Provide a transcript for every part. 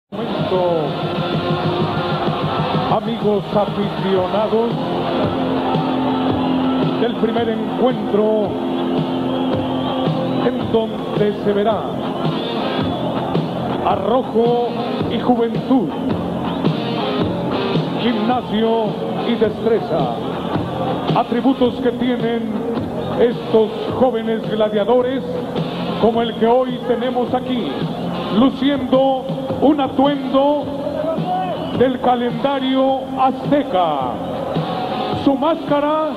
Amigos aficionados del primer encuentro, en donde se verá arrojo y juventud, gimnasio y destreza, atributos que tienen estos jóvenes gladiadores, como el que hoy tenemos aquí, luciendo un atuendo del calendario azteca. Su máscara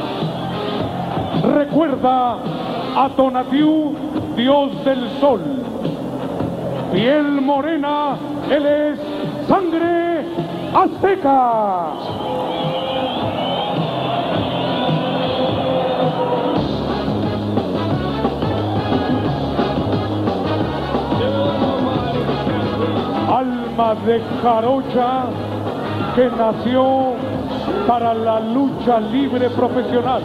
recuerda a Tonatiuh, dios del sol. Piel morena, él es Sangre Azteca. Alma de jarocha que nació para la lucha libre profesional.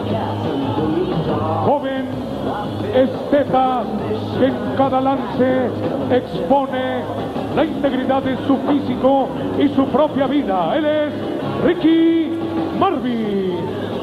Joven esteta que en cada lance expone la integridad de su físico y su propia vida. Él es Ricky Marvin.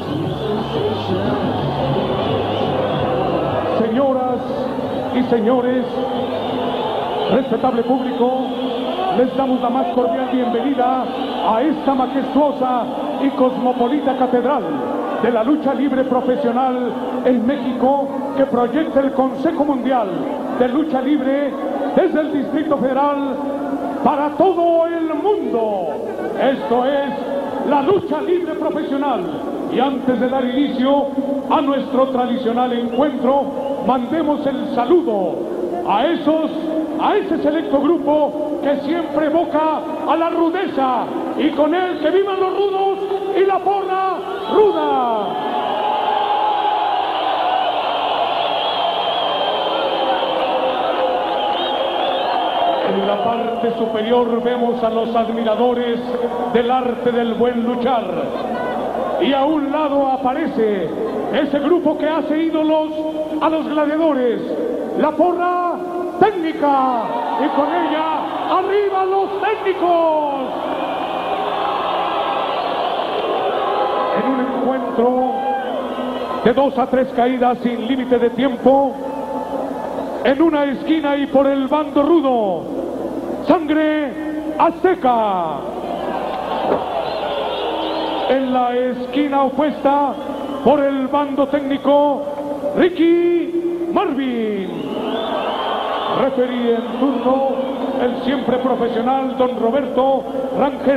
Señoras y señores, respetable público, les damos la más cordial bienvenida a esta majestuosa y cosmopolita catedral de la lucha libre profesional en México, que proyecta el Consejo Mundial de Lucha Libre desde el Distrito Federal para todo el mundo. Esto es la lucha libre profesional. Y antes de dar inicio a nuestro tradicional encuentro, mandemos el saludo a ese selecto grupo que siempre evoca a la rudeza, y con él que vivan los rudos y la porra ruda. En la parte superior vemos a los admiradores del arte del buen luchar, y a un lado aparece ese grupo que hace ídolos a los gladiadores, la porra técnica, y con ella arriba los técnicos. En un encuentro de 2 a 3 caídas sin límite de tiempo, en una esquina y por el bando rudo, Sangre Azteca. En la esquina opuesta, por el bando técnico, Ricky Marvin. Referí en turno, el siempre profesional don Roberto Rangel.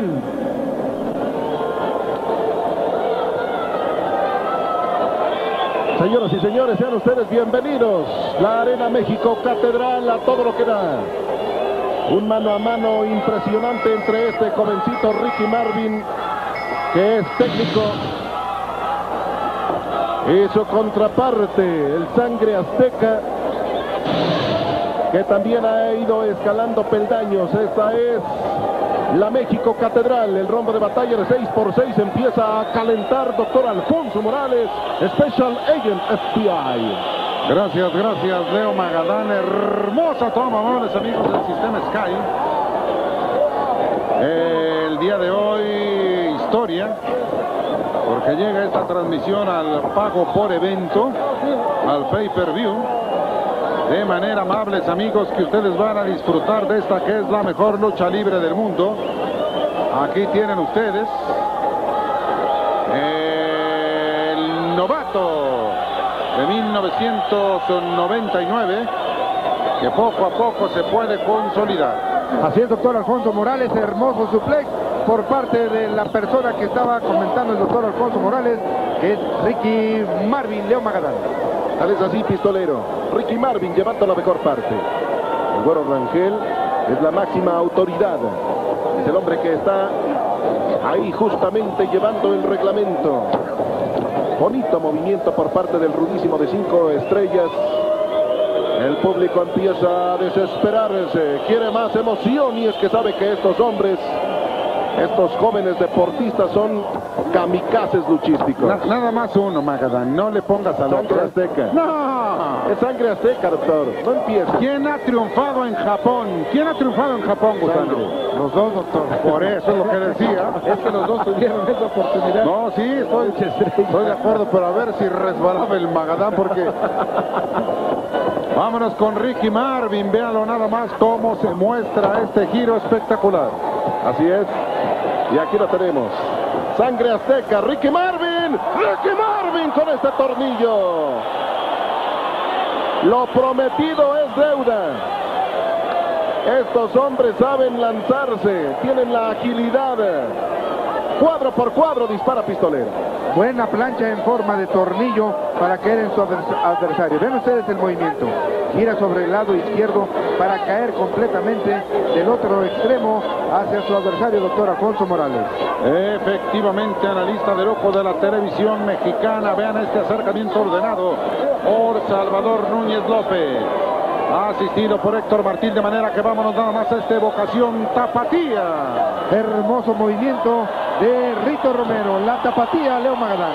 Señoras y señores, sean ustedes bienvenidos. La Arena México Catedral a todo lo que da. Un mano a mano impresionante entre este jovencito Ricky Marvin, que es técnico, y su contraparte, el Sangre Azteca, que también ha ido escalando peldaños. Esta es la México Catedral. El rombo de batalla de 6x6 empieza a calentar. Doctor Alfonso Morales, Special Agent FBI. Gracias, Leo Magadán. Hermosa toma, amables amigos del sistema Sky. El día de hoy, historia, porque llega esta transmisión al pago por evento, al pay-per-view. De manera, amables amigos, que ustedes van a disfrutar de esta que es la mejor lucha libre del mundo. Aquí tienen ustedes el novato de 1999, que poco a poco se puede consolidar. Así es, doctor Alfonso Morales. Hermoso suplex por parte de la persona que estaba comentando el doctor Alfonso Morales, que es Ricky Marvin, Leo Magadán. Tal es así, pistolero. Ricky Marvin llevando la mejor parte. El güero Rangel es la máxima autoridad. Es el hombre que está ahí justamente llevando el reglamento. Bonito movimiento por parte del rudísimo de 5 estrellas. El público empieza a desesperarse. Quiere más emoción, y es que sabe que estos hombres Estos jóvenes deportistas son kamikazes luchísticos. Nada más uno, Magadán. No le pongas al Sangre otro. azteca. ¡No! Es sangre azteca, doctor. No empieza. ¿Quién ha triunfado en Japón? ¿Quién ha triunfado en Japón, Gusano? Los dos, doctor. Por eso es lo que decía. Es que los dos tuvieron esa oportunidad. No, sí, estoy de acuerdo, pero a ver si resbalaba el Magadán, porque... Vámonos con Ricky Marvin. Véanlo nada más cómo se muestra este giro espectacular. Así es. Y aquí lo tenemos. Sangre azteca, Ricky Marvin. Ricky Marvin con este tornillo. Lo prometido es deuda. Estos hombres saben lanzarse, tienen la agilidad. Cuadro por cuadro dispara Pistolero. Buena plancha en forma de tornillo para caer en su adversario. Ven ustedes el movimiento. Gira sobre el lado izquierdo para caer completamente del otro extremo hacia su adversario, doctor Alfonso Morales. Efectivamente, analista de lujo de la televisión mexicana. Vean este acercamiento ordenado por Salvador Núñez López. Asistido por Héctor Martín, de manera que vámonos nada más a esta evocación tapatía. Hermoso movimiento de Rito Romero, la tapatía, Leo Magadán.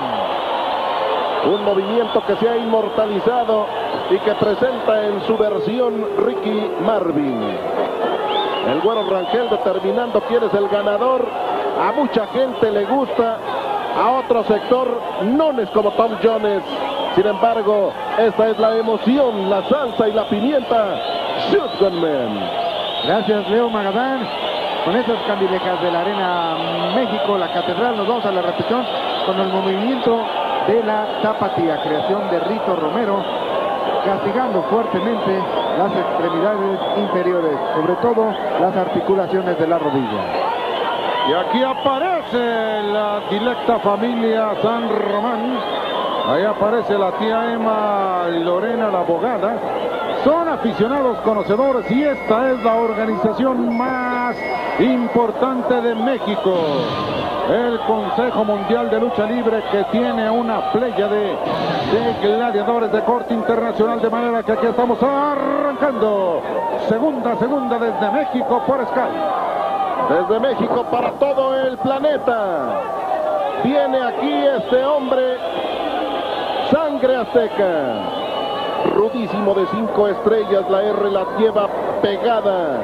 Un movimiento que se ha inmortalizado y que presenta en su versión Ricky Marvin. El Güero Rangel determinando quién es el ganador. A mucha gente le gusta, a otro sector no es como Tom Jones. Sin embargo, esta es la emoción, la salsa y la pimienta. Shotgunman. Gracias, Leo Magadán. Con esas candilejas de la Arena México, la Catedral, nos vamos a la repetición con el movimiento de la tapatía, creación de Rito Romero, castigando fuertemente las extremidades inferiores, sobre todo las articulaciones de la rodilla. Y aquí aparece la dilecta familia San Román. Ahí aparece la tía Emma Lorena, la abogada. Son aficionados conocedores y esta es la organización más importante de México. El Consejo Mundial de Lucha Libre, que tiene una playa de gladiadores de corte internacional, de manera que aquí estamos arrancando. Segunda desde México por Sky. Desde México para todo el planeta. Viene aquí este hombre, Sangre Azteca. Rudísimo de 5 estrellas, la R la lleva pegada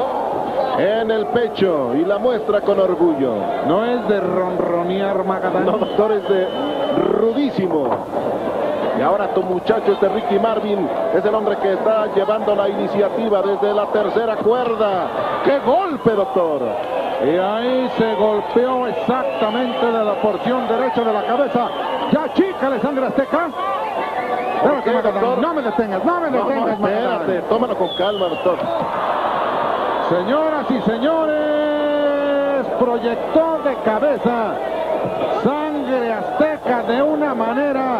en el pecho y la muestra con orgullo. No es de ronronear, Magadán. No, doctor, es de rudísimo. Y ahora tu muchacho, este Ricky Marvin, es el hombre que está llevando la iniciativa desde la tercera cuerda. ¡Qué golpe, doctor! Y ahí se golpeó exactamente de la porción derecha de la cabeza. Ya, chícale, Sangre Azteca. ¿Qué, doctor? No me detengas, no me detengas, espérate, tómalo con calma, doctor. Señoras y señores, proyectó de cabeza Sangre Azteca de una manera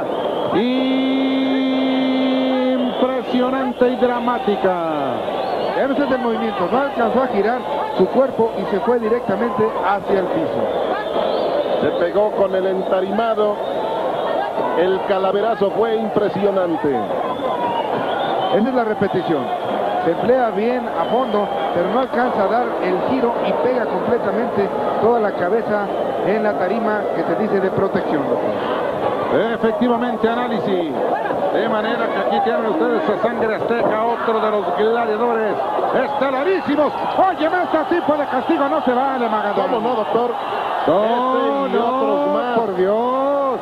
impresionante y dramática. Ese es el movimiento, no alcanzó a girar su cuerpo y se fue directamente hacia el piso. Se pegó con el entarimado. El calaverazo fue impresionante. Esa es la repetición. Se emplea bien a fondo, pero no alcanza a dar el giro y pega completamente toda la cabeza en la tarima que se dice de protección, doctor. Efectivamente, análisis. De manera que aquí tienen ustedes a Sangre Azteca, otro de los gladiadores estelarísimos. Oye, este tipo de castigo no se vale, Magadán. ¿Cómo no, doctor? No, y otros más. por Dios.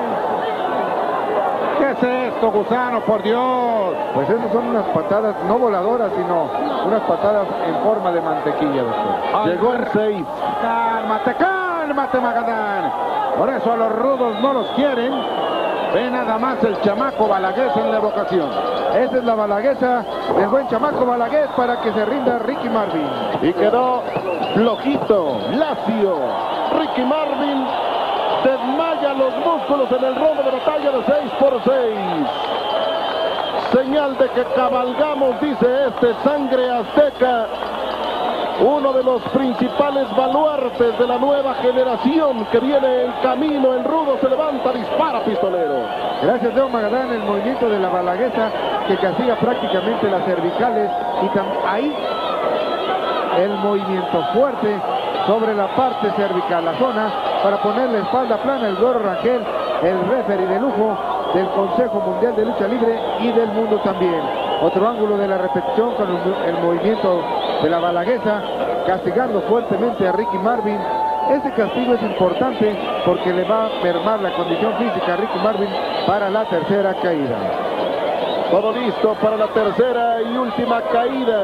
¿Qué es esto, Gusano, por Dios? Pues esas son unas patadas no voladoras, sino unas patadas en forma de mantequilla, doctor. Llegó en 6. Cálmate, Magadán. Por eso a los rudos no los quieren. Ve nada más el chamaco Balagués en la evocación. Esa es la balaguesa del buen chamaco Balagués para que se rinda Ricky Marvin. Y quedó flojito, lacio. Ricky Marvin desmaya los músculos en el robo de batalla de 6x6. Señal de que cabalgamos, dice este Sangre Azteca. Uno de los principales baluartes de la nueva generación que viene en camino. El rudo se levanta, dispara, Pistolero. Gracias, Leo Magadán, el movimiento de la balaguesa que castiga prácticamente las cervicales y ahí el movimiento fuerte sobre la parte cervical, la zona para poner la espalda plana. El Güero Rangel, el referee de lujo del Consejo Mundial de Lucha Libre y del mundo también. Otro ángulo de la repetición con el movimiento de la balaguesa, castigando fuertemente a Ricky Marvin. Este castigo es importante porque le va a mermar la condición física a Ricky Marvin para la tercera caída. Todo listo para la tercera y última caída.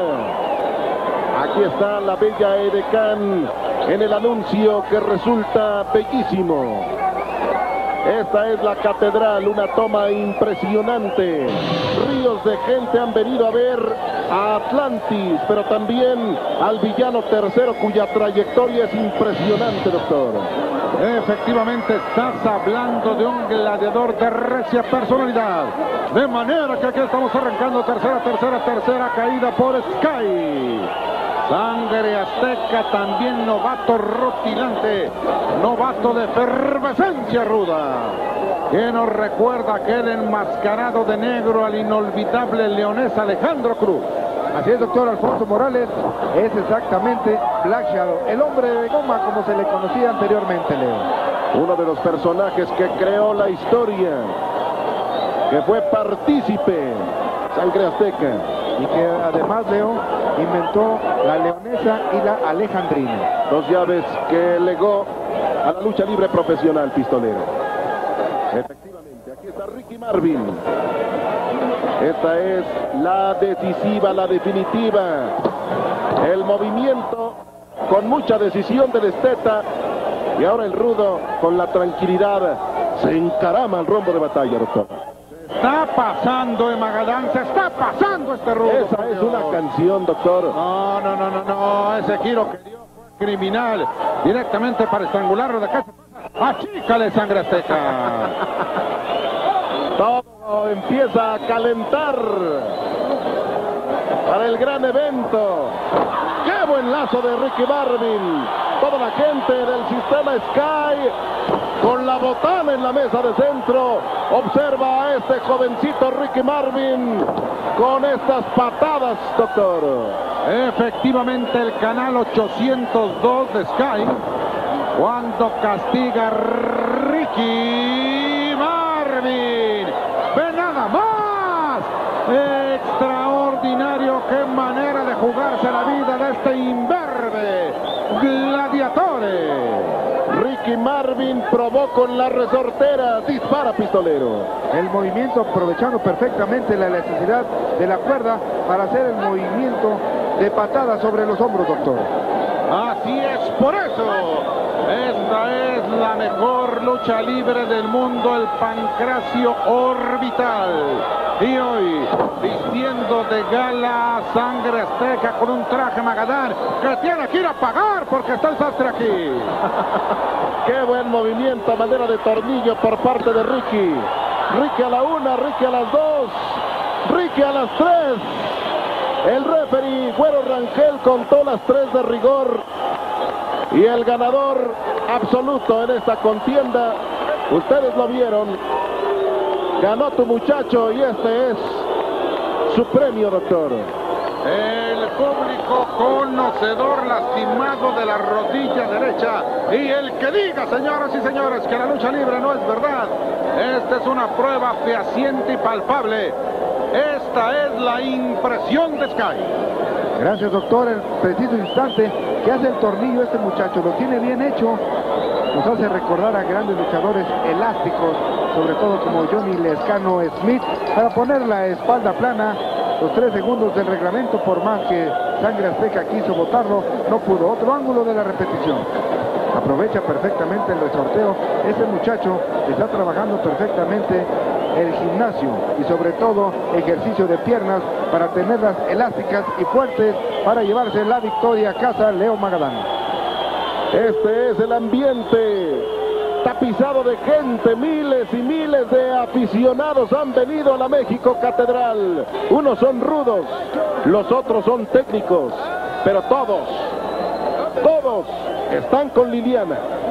Aquí está la bella edecán en el anuncio que resulta bellísimo. Esta es la catedral, una toma impresionante. Ríos de gente han venido a ver a Atlantis, pero también al villano tercero, cuya trayectoria es impresionante, doctor. Efectivamente, estás hablando de un gladiador de recia personalidad. De manera que aquí estamos arrancando tercera caída por Sky. Sangre azteca, también novato rutilante, novato de efervescencia ruda. Que nos recuerda aquel enmascarado de negro al inolvidable leonés Alejandro Cruz. Así es, doctor Alfonso Morales, es exactamente Black Shadow, el hombre de goma como se le conocía anteriormente, Leo. Uno de los personajes que creó la historia, que fue partícipe, Sangre Azteca. Y que además, Leo, inventó la leonesa y la alejandrina. Dos llaves que legó a la lucha libre profesional, pistolero. Efectivamente, aquí está Ricky Marvin. Esta es la decisiva, la definitiva. El movimiento con mucha decisión del esteta. Y ahora el rudo con la tranquilidad se encarama al rombo de batalla, doctor. Está pasando, Magadán, se está pasando este rudo. Esa es una canción, doctor. No, ese giro que dio fue criminal. Directamente para estrangularlo de acá. Achícale, Sangre Azteca. Todo empieza a calentar para el gran evento. ¡Qué buen lazo de Ricky Marvin! Toda la gente del sistema Sky con la botana en la mesa de centro observa a este jovencito Ricky Marvin con estas patadas, doctor. Efectivamente, el canal 802 de Sky, cuando castiga Ricky Marvin. ¡Ve nada más! Extraordinario, qué manera de jugarse la vida de este imberbe gladiatore. Ricky Marvin probó con la resortera, dispara, pistolero. El movimiento aprovechando perfectamente la elasticidad de la cuerda para hacer el movimiento de patada sobre los hombros, doctor. Así es, por eso esta es la mejor lucha libre del mundo, el Pancracio Orbital. Y hoy, vistiendo de gala Sangre Azteca con un traje Magadán que tiene que ir a pagar porque está el sastre aquí. Qué buen movimiento a manera de tornillo por parte de Ricky. Ricky a la una, Ricky a las dos, Ricky a las tres. El referee Güero Rangel contó las tres de rigor. Y el ganador absoluto en esta contienda, ustedes lo vieron, ganó tu muchacho y este es su premio, doctor. El público conocedor lastimado de la rodilla derecha. Y el que diga, señoras y señores, que la lucha libre no es verdad. Esta es una prueba fehaciente y palpable. Esta es la impresión de Sky. Gracias, doctor. El preciso instante que hace el tornillo este muchacho, lo tiene bien hecho. Nos hace recordar a grandes luchadores elásticos, sobre todo como Johnny Lescano Smith, para poner la espalda plana. Los 3 segundos del reglamento, por más que Sangre Azteca quiso botarlo, no pudo. Otro ángulo de la repetición. Aprovecha perfectamente el resorteo. Este muchacho está trabajando perfectamente el gimnasio y sobre todo ejercicio de piernas para tenerlas elásticas y fuertes para llevarse la victoria a casa, Leo Magadán. Este es el ambiente tapizado de gente, miles y miles de aficionados han venido a la México Catedral. Unos son rudos, los otros son técnicos, pero todos están con Liliana.